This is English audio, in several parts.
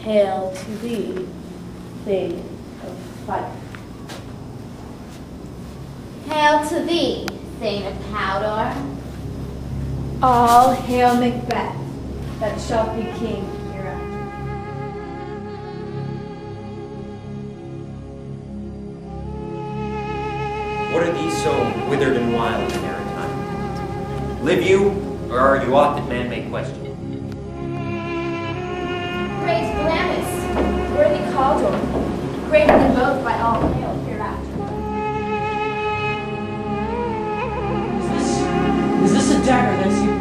Hail to thee, thing of fife. Hail to thee, thane of powder. All hail Macbeth, that shalt be king hereafter. What are these so withered and wild in maritime? Live you, or are you aught that man may question? Praise Glamis, worthy Caldor, greater than both by all hail hereafter. Is this a dagger that I see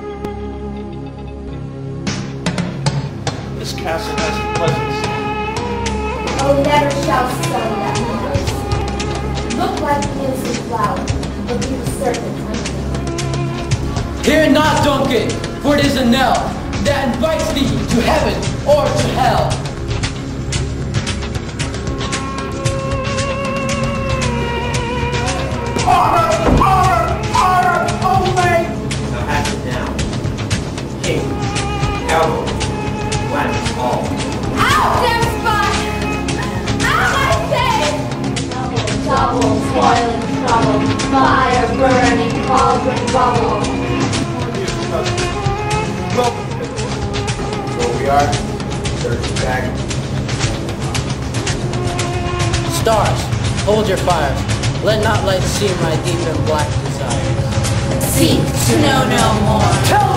before? This castle has a pleasant sound. Oh, never shall sow that noise. Look like an innocent flower, but be the serpent underneath. Hear it not, Duncan, for it is a knell that invites thee to heaven or to hell. Horror! Horror! Horror! Only! Thou hast it now. King, cowboy, Glamis all. Ow, damn spot! Ow, I say! Double, toiling trouble, fire burning, cauldron bubble. Welcome. So we are. Searching back. Stars, hold your fires. Let not light see my deep and black desires. Seek to know no more. Tell